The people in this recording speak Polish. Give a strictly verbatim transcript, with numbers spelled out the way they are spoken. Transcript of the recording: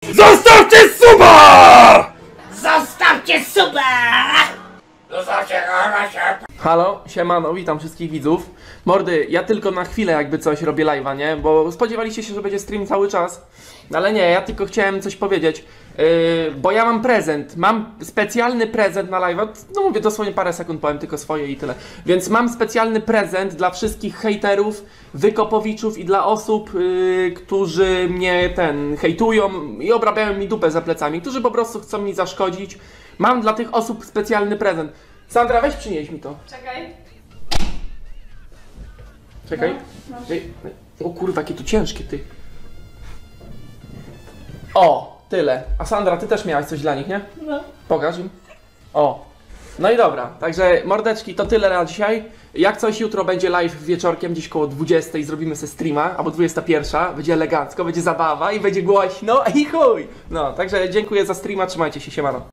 Zostawcie suba! Zostawcie suba! Halo, siemano, witam wszystkich widzów. Mordy, ja tylko na chwilę jakby coś robię live'a, nie? Bo spodziewaliście się, że będzie stream cały czas. Ale nie, ja tylko chciałem coś powiedzieć. Yy, bo ja mam prezent, mam specjalny prezent na live'a. No mówię, dosłownie parę sekund powiem tylko swoje i tyle. Więc mam specjalny prezent dla wszystkich hejterów, wykopowiczów i dla osób, yy, którzy mnie ten hejtują i obrabiają mi dupę za plecami, którzy po prostu chcą mi zaszkodzić. Mam dla tych osób specjalny prezent. Sandra, weź przynieś mi to. Czekaj. Czekaj. No, Ej, o kurwa, jakie to ciężkie, ty. O, tyle. A Sandra, ty też miałaś coś dla nich, nie? No. Pokaż im. O. No i dobra, także mordeczki, to tyle na dzisiaj. Jak coś, jutro będzie live wieczorkiem, gdzieś koło dwudziestej zrobimy sobie streama, albo dwudziesta pierwsza, będzie elegancko, będzie zabawa i będzie głośno i chuj. No, także dziękuję za streama, trzymajcie się, siemano.